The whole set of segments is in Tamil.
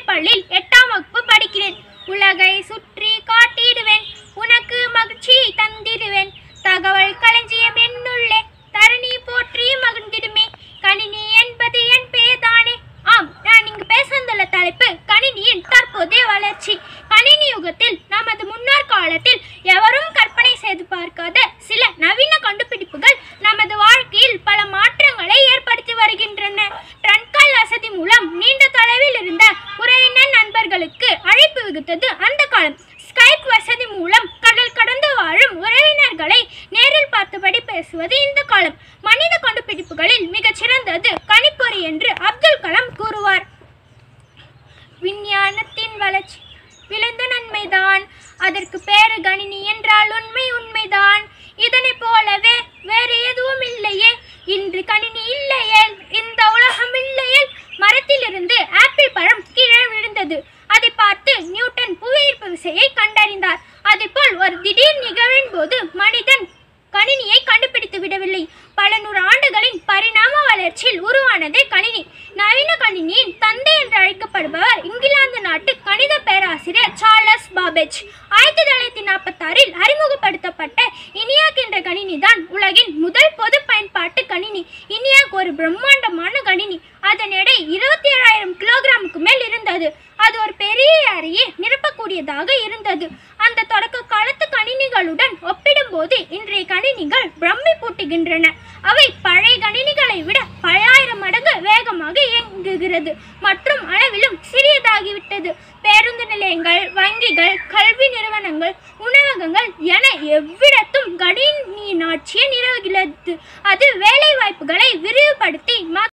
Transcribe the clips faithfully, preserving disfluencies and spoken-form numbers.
பள்ளியில் எட்டாம் வகுப்பு படிக்கிறேன். உலகை சுற்றி காட்டிடுவேன், உனக்கு மகிழ்ச்சியை தந்திடுவேன். தகவல் களஞ்சியம் என்னுள்ளே தரணி போற்றி மகிழ்ந்திடுமே. கணினி என்பது என் பேர்தானே. ஆம், நான் இங்கு பேச வந்துள்ள தலைப்பு கணினியின் தற்போதைய வளர்ச்சி. கணினி யுகத்தில் நமது முன்னோர் காலத்தில் எவரும் கற்பனை செய்து பார்க்காத சில நவீன கண்டுபிடிப்புகள் நமது வாழ்க்கையில் பல மாற்றங்களை ஏற்படுத்தி வருகின்றன. ட்ரன்கால் வசதி மூலம் நீண்ட தொலைவில் இருந்த உறவினர் நண்பர்களுக்கு அழைப்பு விடுத்தது அந்த காலம். ஸ்கைப் வசதி மூலம் கடல் கடந்து வாழும் உறவினர்களை நேரில் பார்த்தபடி பேசுவது இந்த காலம். மனித கண்டுபிடிப்புகளில் மிகச் சிறந்தது கணிப்பொறி என்று அப்துல் கலாம் கூறுவார். விஞ்ஞானத்தின் வளர்ச்சி விளைந்த நன்மைதான், அதற்கு பேரு கணினி என்றால் உண்மை உண்மைதான். இதனை போலவே வேறு எதுவும் இல்லையே. இன்று கணினி இல்லையே இந்த உலகம் இல்லையே. மரத்திலிருந்து ஆப்பிள் பழம் கீழே விழுந்தது. அதை பார்த்து நியூட்டன் புவியீர்ப்பு விசையை கண்டறிந்தார். அதேபோல் ஒரு திடீர் நிகழ்வின் போது மனிதன் கணினியை கண்டுபிடித்து விடவில்லை. பல நூறு ஆண்டுகளின் பரிணாம வளர்ச்சியில் உருவானதே கணினி. நவீன கணினியின் தந்தை என்று அழைக்கப்படுபவர் இங்கிலாந்து நாட்டு கணித பேராசிரியர் சார்லஸ் பாபேஜ். ஆயிரத்தி தொள்ளாயிரத்தி நாற்பத்தி ஆறில் அறிமுகப்படுத்தப்பட்ட இனியாக் என்ற கணினி தான் உலகின் முதல் பொது பயன்பாட்டு கணினி. இனியாக் ஒரு பிரம்மாண்டமான கணினி. அதன் எடை இருபத்தி ஏழாயிரம் கிலோகிராமுக்கு மேல் இருந்தது. அது ஒரு பெரிய அறையை நிரப்பக்கூடியதாக இருந்தது. அந்த தொடக்க காலத்து கணினிகளுடன் ஒப்பிடும்போது இன்றைய கணினிகள் பிரம்மை பூட்டுகின்றன. அவை பழைய கணினிகளை விட பல்லாயிரம் மடங்கு வேகமாக இயங்குகிறது மற்றும் அளவிலும் சிறியதாகிவிட்டது. பேருந்து நிலையங்கள், வங்கிகள், கல்வி நிறுவனங்கள், உணவகங்கள் என எவ்விடத்தும் கணினியின் ஆட்சியை நிறுவுகிறது. அது வேலை வாய்ப்புகளை விரிவுபடுத்தி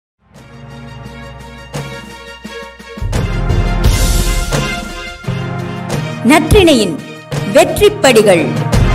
நற்றிணையின் வெற்றிப்படிகள்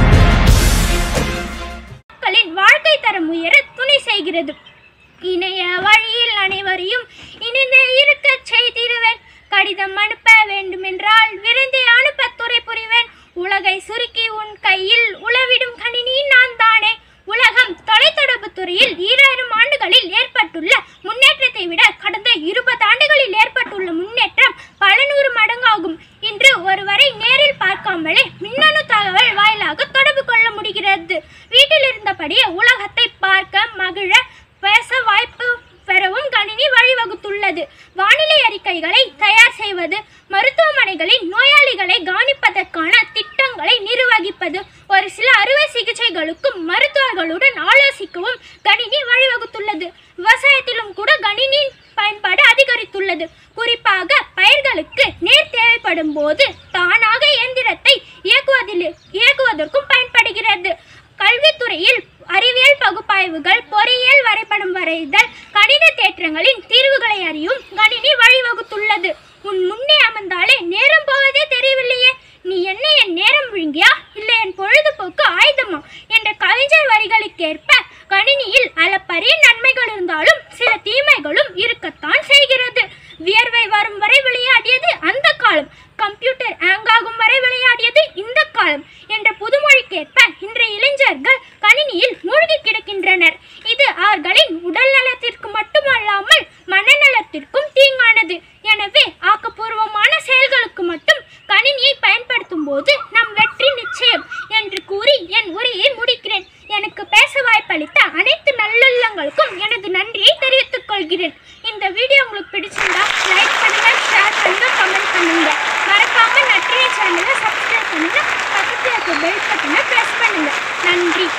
மக்களின் வாழ்க்கை தரம் உயர துணை செய்கிறது. இணைய வழியில் அனைவரையும் இணைந்தே இருக்க செய்திருவேன். கடிதம் அனுப்ப வேண்டுமென்றால் விரைந்தே அனுப்ப துறை புரிவேன். உலகை சுருக்கி உன் கையில் உளவிடும் கணினி நான் தானே. உலகம் தொலைத்தொடர்பு துறையில் ஈராயிரம் ஆண்டுகளில் ஏற்பட்டுள்ள முன்னேற்றத்தை விட கடந்த இருபது ஆண்டுகளில் ஏற்பட்டுள்ள முன்னேற்றம் பல நூறு மடங்காகும். இன்று ஒருவரை நேரில் பார்க்காமலே மின்னணு தகவல் வாயிலாக தொடர்பு கொள்ள முடிகிறது. வீட்டில் இருந்தபடியே உலகத்தை பார்க்க, மகிழ, பேச வாய்ப்பு பெறவும் கணினி வழிவகுத்துள்ளது. வானிலை அறிக்கைகளை தயார் செய்வது, மருத்துவமனைகளில் நோயாளிகளை கவனிப்பதற்கான திட்டங்களை நிர்வகிப்பது, ஒரு சில அறுவை சிகிச்சைகளுக்கும் மருத்துவர்களுடன் ஆலோசிக்கவும் கணினி வழிவகுத்துள்ளது. விவசாயத்திலும் கூட கணினியின் பயன்பாடு அதிகரித்துள்ளது. குறிப்பாக பயிர்களுக்கு நீர் தேவைப்படும் போது தானாக இயந்திரத்தை இயக்குவதில் இயக்குவதற்கும் பயன்படுகிறது. கல்வித்துறையில் அறிவியல் பகுப்பாய்வுகள், பொறியியல் வரைபடம் வரைதல், கணித தேற்றங்களின் தீர்வுகளை அறியும் கணினி வழிவகுத்துள்ளது. உன் முன்னே அமர்ந்தாலே நேரம் போவதே தெரியவில்லையே. நீ என்ன என் நேரம் விழுங்கியா இல்லை என் பொழுதுபோக்கு ஆயுதமா என்ற கவிஞர் வரிகளுக்கேற்ப கணினியில் அளப்பரிய நன்மைகள் இருந்தாலும் சில தீமைகளும் இருக்கத்தான் செய்கிறது. வியர்வை வரும் வரை விளையாடியது அந்த காலம், கம்ப்யூட்டர் ஹேங் ஆகும் வரை விளையாடியது இந்த காலம் என்ற புதுமொழிக்கேற்ப இன்றைய இளைஞர்கள் கணினியில் மூழ்கி கிடக்கின்றனர். இது அவர்களின் உடல் நலத்திற்கு மட்டுமல்லாமல் மனநலத்திற்கும் தீங்கானது. எனவே ஆக்கப்பூர்வமான செயல்களுக்கு மட்டும் கணினியை பயன்படுத்தும் போது நம் வெற்றி நிச்சயம் என்று கூறி என் உரையை முடிக்கிறேன். எனக்கு பேச வாய்ப்பளித்த அனைத்து நல்லுள்ளங்களுக்கும் எனது நன்றியை தெரிவித்துக் கொள்கிறேன். இந்த வீடியோ உங்களுக்கு பிடிச்சிருந்தா லைக் பண்ணுங்க, ஷேர் பண்ணுங்க, கமெண்ட் பண்ணுங்க. மறக்காம நற்றினை சேனலை சப்ஸ்கிரைப் பண்ணுங்க. பக்கத்தில் இருக்க பெல் பட்டனை பிரஸ் பண்ணுங்க. நன்றி.